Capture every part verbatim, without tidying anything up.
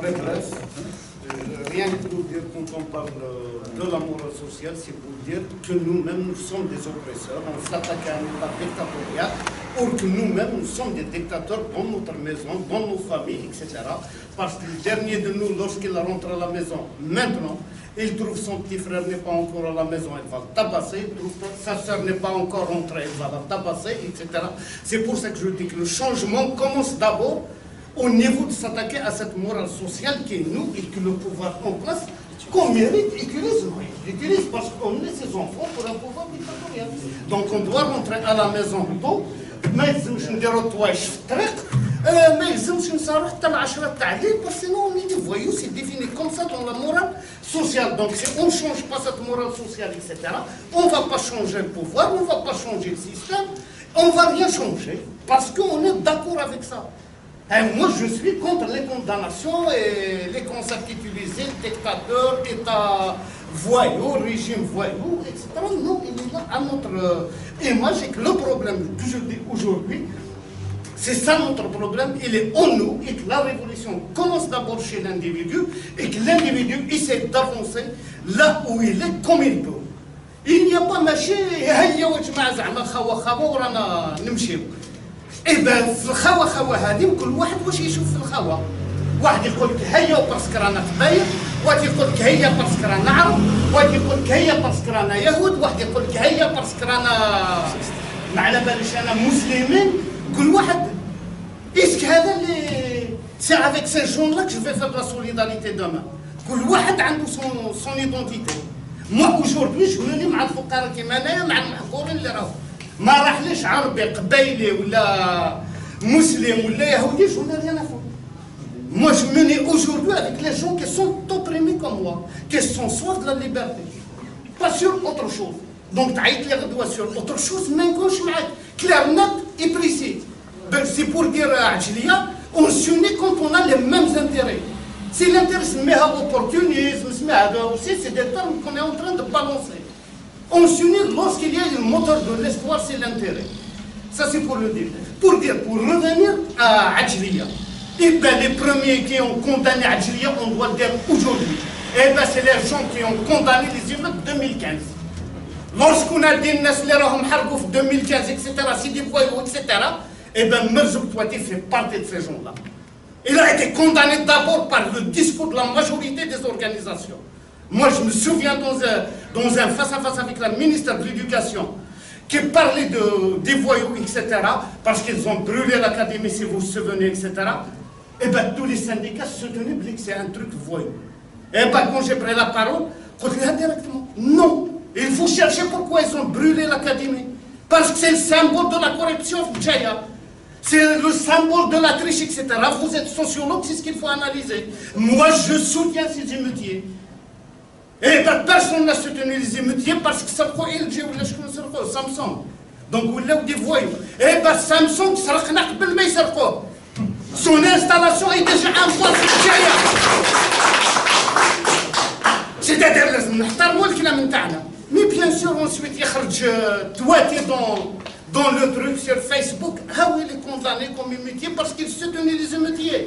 Très bref. Euh, rien que pour dire, quand on parle de la morale sociale, c'est pour dire que nous-mêmes, nous sommes des oppresseurs, on s'attaque à un État dictatorial, or que nous-mêmes, nous sommes des dictateurs dans notre maison, dans nos familles, et cetera. Parce que le dernier de nous, lorsqu'il rentre à la maison, maintenant, il trouve son petit frère n'est pas encore à la maison, il va le tabasser, il trouve sa soeur n'est pas encore rentrée, il va la tabasser, et cetera. C'est pour ça que je dis que le changement commence d'abord au niveau de s'attaquer à cette morale sociale qui est nous et que le pouvoir en place, qu'on mérite, utilise. Utilise parce qu'on est ses enfants pour un pouvoir dictatorial. Donc on doit rentrer à la maison tôt, ما يلزمش نديرو طوايش في الطريق، ما يلزمش نصارح حتى العشرة تاع الليل parce que sinon on est des voyous, c'est défini comme ça dans la morale sociale. Donc si on ne change pas cette morale sociale, et cetera, on ne va pas changer le pouvoir, on ne va pas changer le système, on ne va rien changer parce qu'on est d'accord avec ça. Et moi, je suis contre les condamnations et les concepts utilisés, dictateur, État voyou, régime voyou, et cetera. Non, il est là à notre image et que le problème que je dis aujourd'hui, c'est ça notre problème, il est en nous et que la révolution commence d'abord chez l'individu et que l'individu essaie d'avancer là où il est comme il peut. Il n'y a pas ماشي هيا وجماعة زعما خوا خوا ورانا نمشيو. إيه بان في الخوا خوا هذه وكل واحد واش يشوف في الخوا. واحد يقول لك هيا باسكو رانا قبايل، واحد يقول لك هيا باسكو رانا عرب، واحد يقول لك هيا باسكو رانا يهود، واحد يقول لك هيا باسكو رانا ما على باليش انا مسلمين. كل واحد اسك هذا اللي سي افيك سي جون لا جو في فير لا سوليداريتي دومان. كل واحد عنده سون سون ايدونتيتي. مو اوجوردي جوني مع الفقراء كيما انايا مع المحقورين اللي راهو ما راحليش عربي قبايلي ولا مسلم ولا يهودي جو n'ai rien à foutre. Moi je me mets aujourd'hui avec les gens qui sont opprimés comme moi, qui sont soif de la liberté, pas sur autre chose. Donc تعيط لي غدوه sur autre chose ما نكونش معاك clair net et précis. C'est pour dire عجليه on s'unit quand on a les mêmes intérêts. Si l'intérêt سميها opportunisme سميها هذا aussi c'est des termes qu'on est en train de balancer. On s'unit lorsqu'il y a le moteur de l'espoir, c'est l'intérêt. Ça, c'est pour le dire. Pour dire, pour revenir à Adjiliya. Et bien, les premiers qui ont condamné Adjiliya, on doit le dire aujourd'hui. Et bien, c'est les gens qui ont condamné les émeutes de deux mille quinze. Lorsqu'on a dit que les gens ont fait deux mille quinze, et cetera, c'est des voyous, et cetera, et bien, Merzouk Touati fait partie de ces gens-là. Il a été condamné d'abord par le discours de la majorité des organisations. Moi, je me souviens dans un, dans un face-à-face avec la ministre de l'Éducation qui parlait de, des voyous, et cetera, parce qu'ils ont brûlé l'académie, si vous vous souvenez, et cetera. Et bien, tous les syndicats se tenaient que c'est un truc voyou. Et bien, quand j'ai pris la parole, je dis directement, non, il faut chercher pourquoi ils ont brûlé l'académie. Parce que c'est le symbole de la corruption, c'est le symbole de la triche, et cetera. Vous êtes sociologue, c'est ce qu'il faut analyser. Moi, je soutiens ces émeutiers. Et ben, personne n'a soutenu les émeutiers parce que ça prend L G ou les Samsung. Donc, vous l'avez des voyous. Et ben, Samsung, son installation est déjà un point de c'est-à-dire, mais bien sûr, ensuite, il y a dans, dans le truc sur Facebook, ah oui, il est condamné comme émeutier parce qu'il soutenait les émeutiers.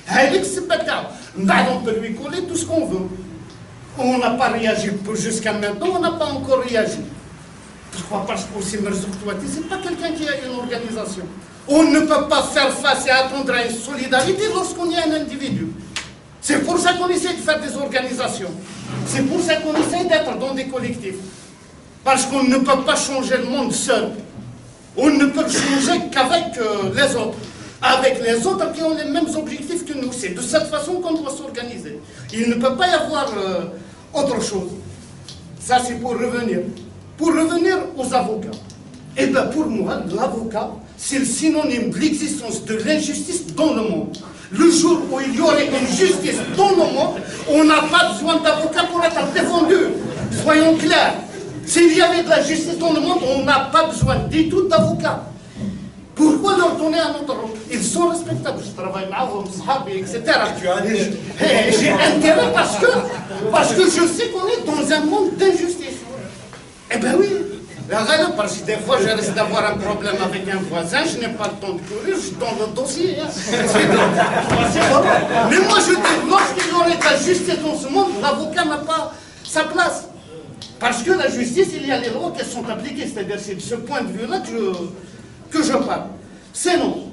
On peut lui coller tout ce qu'on veut. On n'a pas réagi jusqu'à maintenant, on n'a pas encore réagi. Pourquoi? Parce que aussi Merzouk Touati, ce n'est pas quelqu'un qui a une organisation. On ne peut pas faire face et attendre à une solidarité lorsqu'on est un individu. C'est pour ça qu'on essaie de faire des organisations. C'est pour ça qu'on essaie d'être dans des collectifs. Parce qu'on ne peut pas changer le monde seul. On ne peut changer qu'avec euh, les autres. Avec les autres qui ont les mêmes objectifs que nous. C'est de cette façon qu'on doit s'organiser. Il ne peut pas y avoir euh, autre chose. Ça, c'est pour revenir. Pour revenir aux avocats. Eh bien, pour moi, l'avocat, c'est le synonyme de l'existence de l'injustice dans le monde. Le jour où il y aurait une justice dans le monde, on n'a pas besoin d'avocat pour être défendu. Soyons clairs. S'il y avait de la justice dans le monde, on n'a pas besoin du tout d'avocat. Pourquoi leur donner un autre rôle? Ils sont respectables, je travaille avec eux, et cetera. J'ai intérêt parce que, parce que je sais qu'on est dans un monde d'injustice. Eh bien oui, parce que des fois je risque d'avoir un problème avec un voisin, je n'ai pas le temps de courir, je donne le dossier. Hein. Mais moi je dis, lorsque parler de la justice dans ce monde, l'avocat n'a pas sa place. Parce que la justice, il y a les lois qui sont appliquées. C'est-à-dire, c'est de ce point de vue-là que je, que je parle. Sinon,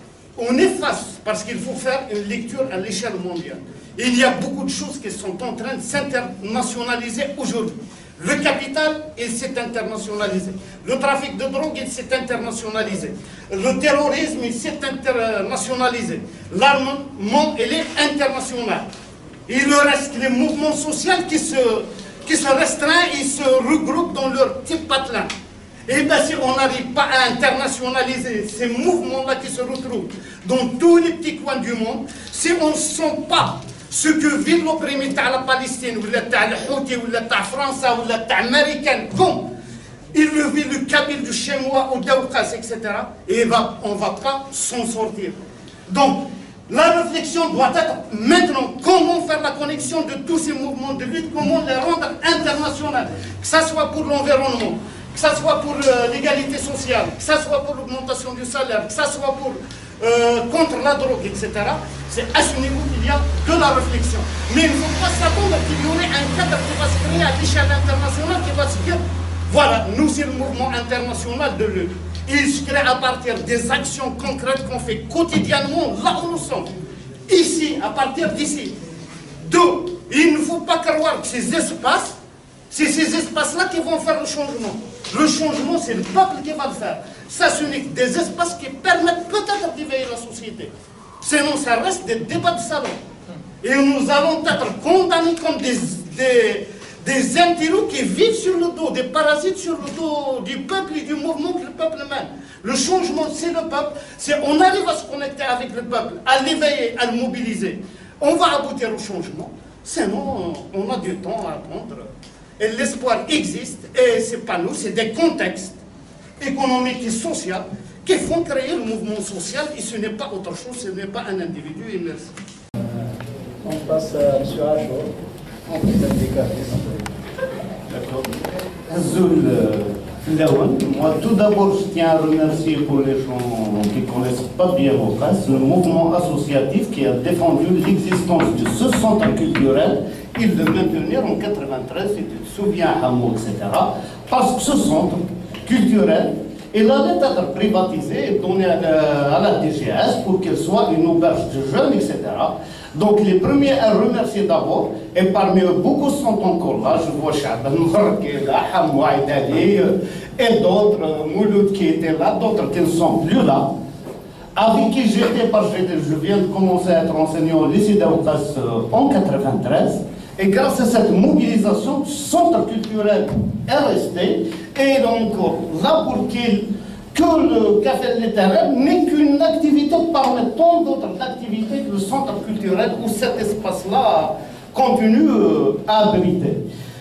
on est face, parce qu'il faut faire une lecture à l'échelle mondiale. Il y a beaucoup de choses qui sont en train de s'internationaliser aujourd'hui. Le capital, il s'est internationalisé. Le trafic de drogue, il s'est internationalisé. Le terrorisme, il s'est internationalisé. L'armement, il est international. Il reste les mouvements sociaux qui se, qui se restreignent et se regroupent dans leur petit patelin. Et bien si on n'arrive pas à internationaliser ces mouvements-là qui se retrouvent dans tous les petits coins du monde, si on ne sent pas ce que vit l'opprimé de la Palestine, ou le Houthi, ou la France, ou l'Américain, comme il le vit le Kabyle, du Chinois, ou Daoukas, et cetera, et va, on ne va pas s'en sortir. Donc, la réflexion doit être maintenant comment faire la connexion de tous ces mouvements de lutte, comment les rendre internationaux, que ce soit pour l'environnement, que ce soit pour euh, l'égalité sociale, que ce soit pour l'augmentation du salaire, que ce soit pour, euh, contre la drogue, et cetera. C'est à ce niveau qu'il y a de la réflexion. Mais il ne faut pas s'attendre qu'il y aurait un cadre qui va se créer à l'échelle internationale qui va se dire, voilà, nous c'est le mouvement international de lutte. Il se crée à partir des actions concrètes qu'on fait quotidiennement là où nous sommes. Ici, à partir d'ici. Deux, il ne faut pas croire que ces espaces, c'est ces espaces-là qui vont faire le changement. Le changement, c'est le peuple qui va le faire. Ça, ce n'est que des espaces qui permettent peut-être d'éveiller la société. Sinon, ça reste des débats de salon. Et nous allons être condamnés comme des, des, des intellos qui vivent sur le dos, des parasites sur le dos du peuple et du mouvement que le peuple mène. Le changement, c'est le peuple. C'est on arrive à se connecter avec le peuple, à l'éveiller, à le mobiliser. On va aboutir au changement. Sinon, on a du temps à attendre. Et l'espoir existe, et ce n'est pas nous, c'est des contextes économiques et sociaux qui font créer le mouvement social, et ce n'est pas autre chose, ce n'est pas un individu, et merci. Euh, on passe à M. Achour, on peut D'accord. Azul Flaouen, moi tout d'abord je tiens à remercier pour les gens qui ne connaissent pas bien vos cas, le mouvement associatif qui a défendu l'existence de ce centre culturel et de maintenir en quatre-vingt-treize, si tu te souviens, Hamour, et cetera. Parce que ce centre culturel, il allait être privatisé et donné à la, à la D G S pour qu'elle soit une auberge de jeunes, et cetera. Donc les premiers à remercier d'abord, et parmi eux, beaucoup sont encore là, je vois Chaban Mour qui est là, Hamouaïd Ali, et d'autres, Mouloud qui étaient là, d'autres qui ne sont plus là, avec qui j'étais, parce que je viens de commencer à être enseignant au lycée d'Aoukas en quatre-vingt-treize, et grâce à cette mobilisation, le centre culturel est resté, et donc là pour qu'il que le café littéraire n'est qu'une activité parmi tant d'autres activités que le centre culturel où cet espace-là continue à abriter.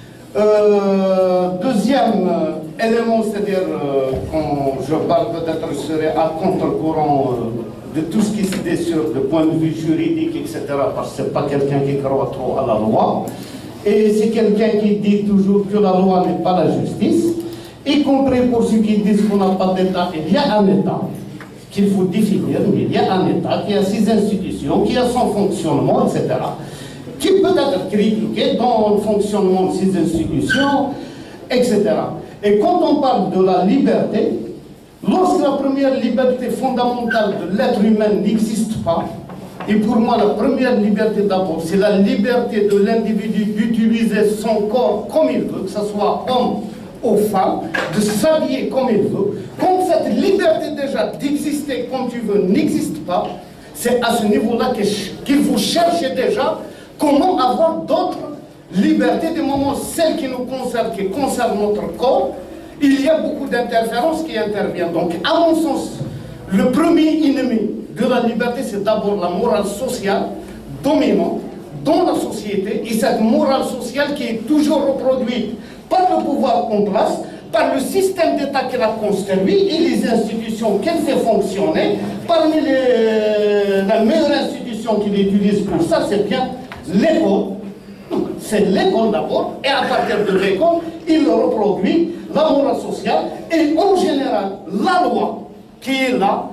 Euh, deuxième élément, c'est-à-dire euh, quand je parle peut-être, je serai à contre-courant euh, de tout ce qui se dit sur le point de vue juridique, et cetera, parce que ce n'est pas quelqu'un qui croit trop à la loi, et c'est quelqu'un qui dit toujours que la loi n'est pas la justice, y compris pour ceux qui disent qu'on n'a pas d'État. Il y a un État qu'il faut définir, mais il y a un État qui a ses institutions, qui a son fonctionnement, et cetera, qui peut être critiqué dans le fonctionnement de ces institutions, et cetera. Et quand on parle de la liberté, lorsque la première liberté fondamentale de l'être humain n'existe pas, et pour moi la première liberté d'abord, c'est la liberté de l'individu d'utiliser son corps comme il veut, que ce soit homme aux femmes, de s'habiller comme il veut. Quand cette liberté déjà d'exister comme tu veux n'existe pas, c'est à ce niveau-là qu'il faut chercher déjà comment avoir d'autres libertés, des moments, celles qui nous concernent, qui concernent notre corps. Il y a beaucoup d'interférences qui interviennent. Donc, à mon sens, le premier ennemi de la liberté, c'est d'abord la morale sociale dominante dans la société, et cette morale sociale qui est toujours reproduite par le pouvoir en place, par le système d'État qu'elle a construit et les institutions qu'elle fait fonctionner. Parmi les, la meilleure institution qu'il utilise pour ça, c'est bien l'école. C'est l'école d'abord, et à partir de l'école, il reproduit la morale sociale, et en général, la loi qui est là,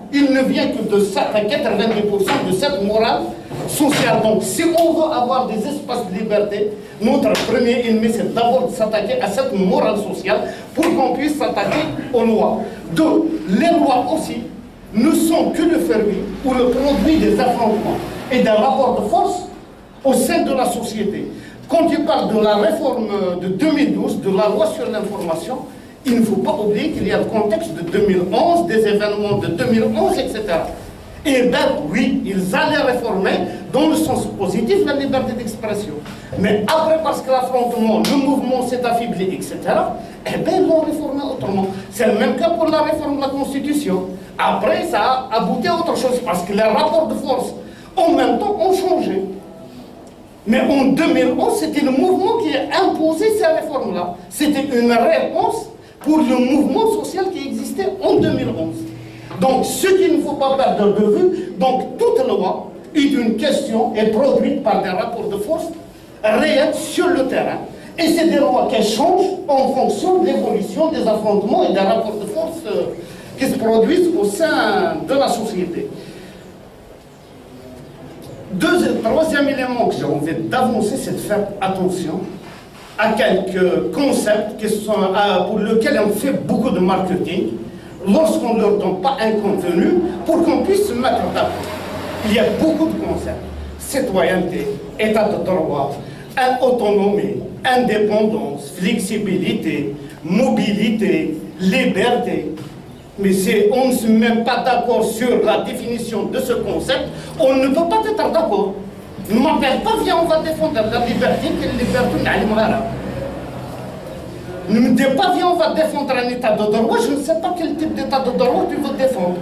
il ne vient que de s'attaquer quatre-vingt-dix pour cent de cette morale sociale. Donc, si on veut avoir des espaces de liberté, notre premier ennemi, c'est d'abord de s'attaquer à cette morale sociale pour qu'on puisse s'attaquer aux lois. Donc, les lois aussi ne sont que le fruit ou le produit des affrontements et des rapports de force au sein de la société. Quand il parle de la réforme de deux mille douze, de la loi sur l'information, il ne faut pas oublier qu'il y a le contexte de deux mille onze, des événements de deux mille onze, et cetera. Et bien, oui, ils allaient réformer dans le sens positif la liberté d'expression. Mais après, parce que l'affrontement, le mouvement s'est affaibli, et cetera, eh bien, ils l'ont réformé autrement. C'est le même cas pour la réforme de la Constitution. Après, ça a abouti à autre chose, parce que les rapports de force, en même temps, ont changé. Mais en deux mille onze, c'était le mouvement qui a imposé ces réformes-là. C'était une réponse pour le mouvement social qui existait en deux mille onze. Donc, ce qu'il ne faut pas perdre de vue, donc toute loi est une question et produite par des rapports de force réels sur le terrain. Et c'est des lois qui changent en fonction de l'évolution des affrontements et des rapports de force euh, qui se produisent au sein de la société. Deuxième, troisième élément que j'ai envie d'avancer, c'est de faire attention à quelques concepts qui sont, à, pour lesquels on fait beaucoup de marketing lorsqu'on ne leur donne pas un contenu pour qu'on puisse se mettre d'accord. Il y a beaucoup de concepts. Citoyenneté, état de droit, autonomie, indépendance, flexibilité, mobilité, liberté. Mais si on ne se met pas d'accord sur la définition de ce concept, on ne peut pas être d'accord. Ne m'appelle pas, viens, on va défendre la liberté, quelle liberté ne me dis pas, viens, on va défendre un état de droit, je ne sais pas quel type d'état de droit tu veux défendre.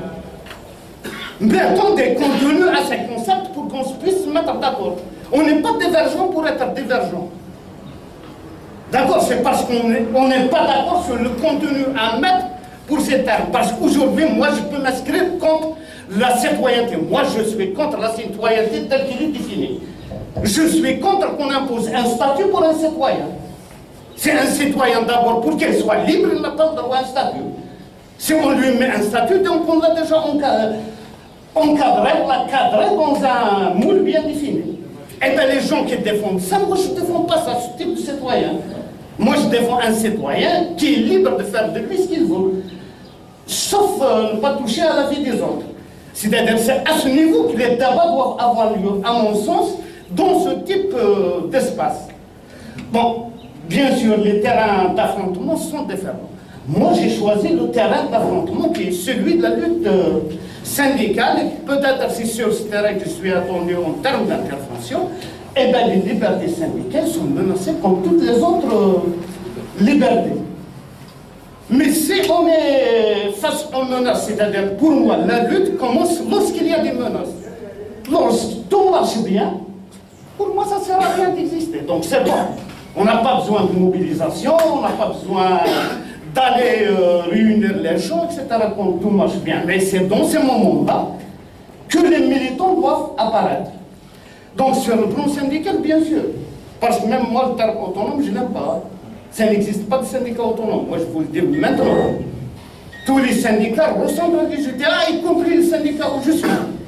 Mettons des contenus à ces concepts pour qu'on puisse se mettre d'accord. On n'est pas divergent pour être divergent. D'accord, c'est parce qu'on n'est pas d'accord sur le contenu à mettre pour ces termes. Parce qu'aujourd'hui, moi, je peux m'inscrire contre la citoyenneté. Moi, je suis contre la citoyenneté telle qu'elle est définie. Je suis contre qu'on impose un statut pour un citoyen. C'est un citoyen d'abord, pour qu'il soit libre, il n'a pas le droit à un statut. Si on lui met un statut, donc on l'a déjà encadré, on l'a cadré dans un moule bien défini. Et bien les gens qui défendent ça, moi je ne défends pas ça, ce type de citoyen. Moi je défends un citoyen qui est libre de faire de lui ce qu'il veut, sauf euh, ne pas toucher à la vie des autres. C'est-à-dire c'est à ce niveau que les débats doivent avoir lieu, à mon sens, dans ce type euh, d'espace. Bon, bien sûr, les terrains d'affrontement sont différents. Moi, j'ai choisi le terrain d'affrontement qui est celui de la lutte euh, syndicale. Et peut-être c'est sur ce terrain que je suis attendu en termes d'intervention. Eh bien, les libertés syndicales sont menacées comme toutes les autres euh, libertés. Mais si on est face aux menaces, c'est-à-dire pour moi, la lutte commence lorsqu'il y a des menaces. Lorsque tout marche bien, pour moi, ça ne sert à rien d'exister. Donc c'est bon. On n'a pas besoin de mobilisation, on n'a pas besoin d'aller euh, réunir les gens, et cetera, quand tout marche bien. Mais c'est dans ces moments-là que les militants doivent apparaître. Donc sur le plan syndical, bien sûr. Parce que même moi, le terme autonome, je n'aime pas. Ça n'existe pas de syndicat autonome. Moi, je vous le dis maintenant. Tous les syndicats ressemblent à des G T A, y compris le syndicat où je suis.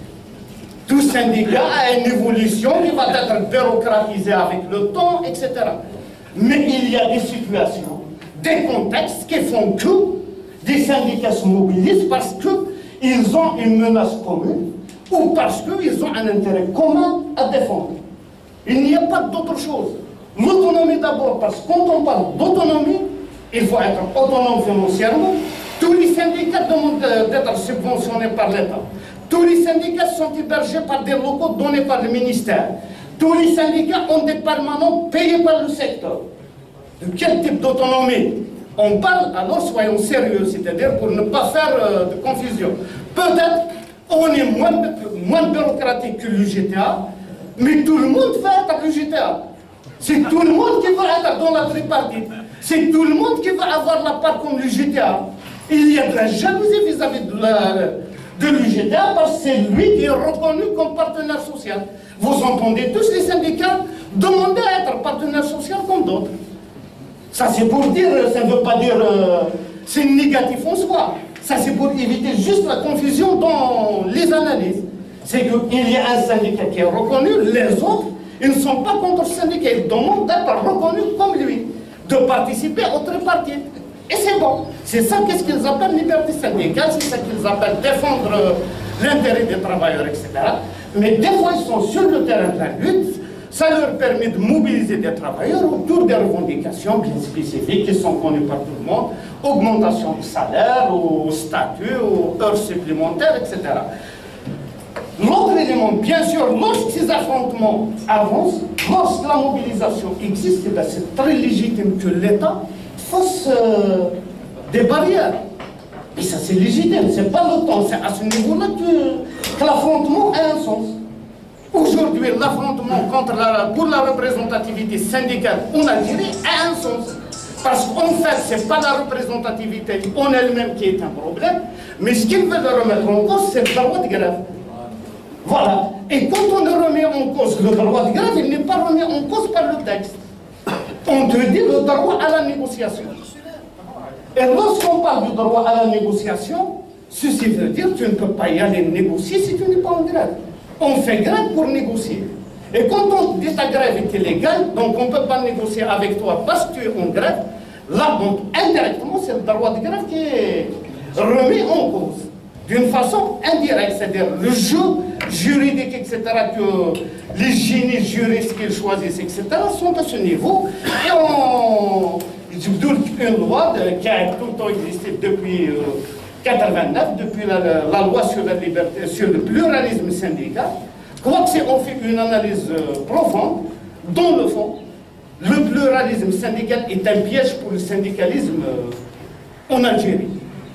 Tout syndicat a une évolution qui va être bureaucratisée avec le temps, et cetera. Mais il y a des situations, des contextes qui font que des syndicats se mobilisent parce qu'ils ont une menace commune ou parce qu'ils ont un intérêt commun à défendre. Il n'y a pas d'autre chose. L'autonomie d'abord, parce que quand on parle d'autonomie, il faut être autonome financièrement. Tous les syndicats demandent d'être subventionnés par l'État. Tous les syndicats sont hébergés par des locaux donnés par le ministère. Tous les syndicats ont des permanents payés par le secteur. De quel type d'autonomie on parle? Alors soyons sérieux, c'est-à-dire pour ne pas faire euh, de confusion. Peut-être on est moins, moins bureaucratique que l'U G T A, mais tout le monde va être à l'U G T A. C'est tout le monde qui va être dans la tripartite. C'est tout le monde qui va avoir la part comme l'U G T A. Il y a de la jalousie vis-à-vis de la... de l'U G T A parce que c'est lui qui est reconnu comme partenaire social. Vous entendez tous les syndicats demander à être partenaire social comme d'autres. Ça c'est pour dire, ça ne veut pas dire euh, c'est négatif en soi. Ça, c'est pour éviter juste la confusion dans les analyses. C'est qu'il y a un syndicat qui est reconnu, les autres, ils ne sont pas contre le syndicat, ils demandent d'être reconnus comme lui, de participer au tripartite. Et c'est bon. C'est ça qu'est-ce qu'ils appellent liberté syndicale, c'est ça qu'ils appellent défendre l'intérêt des travailleurs, et cetera. Mais des fois, ils sont sur le terrain de la lutte, ça leur permet de mobiliser des travailleurs autour des revendications bien spécifiques qui sont connues par tout le monde, augmentation du salaire, au statut, aux heures supplémentaires, et cetera. L'autre élément, bien sûr, lorsque ces affrontements avancent, lorsque la mobilisation existe, c'est très légitime que l'État fasse euh, des barrières. Et ça, c'est légitime, c'est pas le temps, c'est à ce niveau-là que, que l'affrontement a un sens. Aujourd'hui, l'affrontement contre la, pour la représentativité syndicale en Algérie a un sens. Parce qu'en fait, ce n'est pas la représentativité en elle-même qui est un problème, mais ce qu'ils veulent remettre en cause, c'est le droit de grève. Voilà. Et quand on remet en cause le droit de grève, il n'est pas remis en cause par le texte. On te dit le droit à la négociation. Et lorsqu'on parle du droit à la négociation, ceci veut dire que tu ne peux pas y aller négocier si tu n'es pas en grève. On fait grève pour négocier. Et quand on dit ta grève est illégale, donc on ne peut pas négocier avec toi parce que tu es en grève, là, donc, indirectement, c'est le droit de grève qui est remis en cause. D'une façon indirecte, c'est-à-dire le jeu juridique, et cetera, que les génies juristes qu'ils choisissent, et cetera, sont à ce niveau. Et on... une loi de, qui a tout le temps existé depuis euh, quatre-vingt-neuf, depuis la, la loi sur la liberté, sur le pluralisme syndical. Quoi que c'est, on fait une analyse euh, profonde, dans le fond, le pluralisme syndical est un piège pour le syndicalisme euh, en Algérie.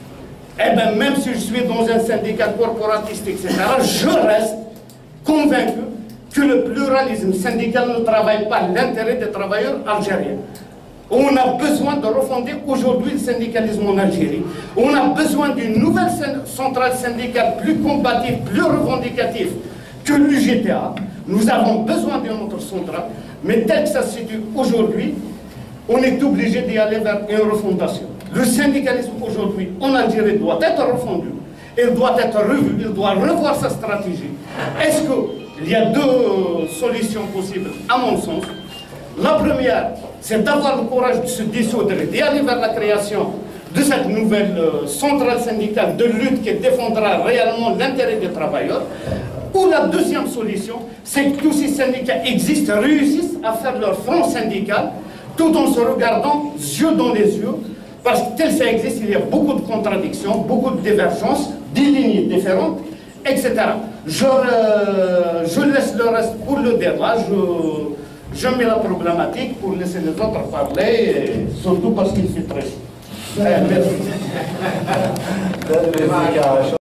Eh bien, même si je suis dans un syndicat corporatiste, et cetera, je reste convaincu que le pluralisme syndical ne travaille pas l'intérêt des travailleurs algériens. On a besoin de refonder aujourd'hui le syndicalisme en Algérie. On a besoin d'une nouvelle centrale syndicale plus combative, plus revendicative que l'U G T A. Nous avons besoin d'une autre centrale, mais tel que ça se situe aujourd'hui, on est obligé d'y aller vers une refondation. Le syndicalisme aujourd'hui en Algérie doit être refondu, il doit être revu, il doit revoir sa stratégie. Est-ce qu'il y a deux solutions possibles, à mon sens? La première, c'est d'avoir le courage de se dissoudre et d'aller vers la création de cette nouvelle euh, centrale syndicale de lutte qui défendra réellement l'intérêt des travailleurs. Ou la deuxième solution, c'est que tous ces syndicats existent, réussissent à faire leur front syndical, tout en se regardant yeux dans les yeux, parce que tel ça existe, il y a beaucoup de contradictions, beaucoup de divergences, des lignes différentes, et cetera. Je, euh, je laisse le reste pour le débat. Je, Je mets la problématique pour laisser les autres parler, surtout parce qu'il fait très chaud. Merci.